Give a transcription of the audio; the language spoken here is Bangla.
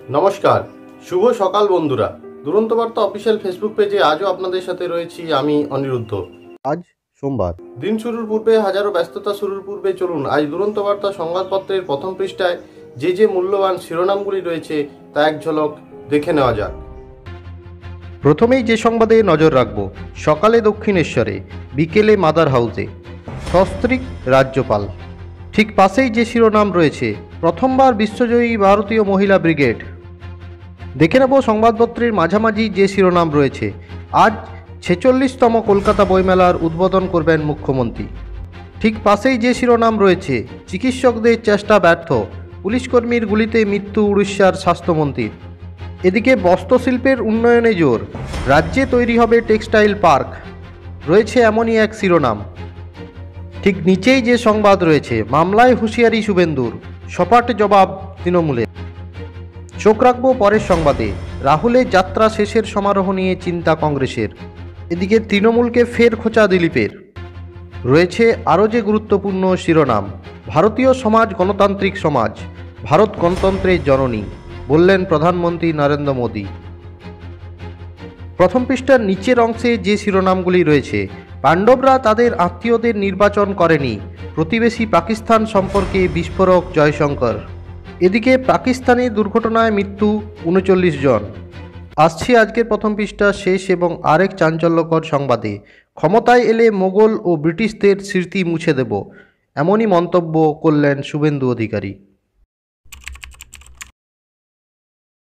নমস্কার, শুভ সকাল বন্ধুরা। দুরন্ত বার্তা অফিসিয়াল ফেসবুক পেজে আজও আপনাদের সাথে রয়েছি আমি অনিরুদ্ধ। আজ সোমবার, দিন শুরুর পূর্বে হাজারো ব্যস্ততা শুরুর পূর্বে চলুন আজ দুরন্ত বার্তা সংবাদপত্রের প্রথম পৃষ্ঠায় যে মূল্যবান শিরোনামগুলি রয়েছে তা এক ঝলক দেখে নেওয়া যাক। প্রথমেই যে সংবাদে নজর রাখব, সকালে দক্ষিণেশ্বরে, বিকেলে মাদার হাউসে, সস্ত্রীক রাজ্যপাল। ঠিক পাশেই যে শিরোনাম রয়েছে, প্রথমবার বিশ্বজয়ী ভারতীয় মহিলা ব্রিগেড। দেখে নেব সংবাদপত্রের মাঝামাঝি যে শিরোনাম রয়েছে, আজ 46তম কলকাতা বইমেলার উদ্বোধন করবেন মুখ্যমন্ত্রী। ঠিক পাশেই যে শিরোনাম রয়েছে, চিকিৎসকদের চেষ্টা ব্যর্থ, পুলিশকর্মীর গুলিতে মৃত্যু উড়িষ্যার স্বাস্থ্যমন্ত্রীর। এদিকে বস্ত্রশিল্পের উন্নয়নে জোর, রাজ্যে তৈরি হবে টেক্সটাইল পার্ক, রয়েছে এমনই এক শিরোনাম। ঠিক নিচেই যে সংবাদ রয়েছে, মামলায় হুঁশিয়ারি শুভেন্দুর, সপাট জবাব তৃণমূলের। চোখ রাখবো পরের সংবাদে, রাহুলের যাত্রা শেষের সমারোহ নিয়ে চিন্তা কংগ্রেসের। এদিকে তৃণমূলকে ফের খোঁচা দিলীপের। রয়েছে আরও যে গুরুত্বপূর্ণ শিরোনাম, ভারতীয় সমাজ গণতান্ত্রিক সমাজ, ভারত গণতন্ত্রের জননী, বললেন প্রধানমন্ত্রী নরেন্দ্র মোদী। প্রথম পৃষ্ঠার নিচের অংশে যে শিরোনামগুলি রয়েছে, পাণ্ডবরা তাদের আত্মীয়দের নির্বাচন করেনি, প্রতিবেশী পাকিস্তান সম্পর্কে বিস্ফোরক জয়শঙ্কর। এদিকে পাকিস্তানি দুর্ঘটনায় মৃত্যু ৩৯ জন। আসছে আজকের প্রথম পৃষ্ঠা শেষ এবং আরেক চাঞ্চল্যকর সংবাদে, ক্ষমতায় এলে মোগল ও ব্রিটিশদের স্মৃতি মুছে দেব, এমনই মন্তব্য করলেন শুভেন্দু অধিকারী।